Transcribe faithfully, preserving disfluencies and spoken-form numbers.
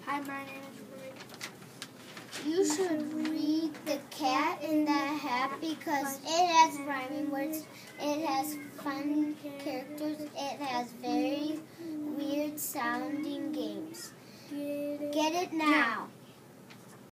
Hi, my name is Rory. You should read The Cat in the Hat because it has rhyming words, it has fun characters, it has very weird sounding games. Get it now.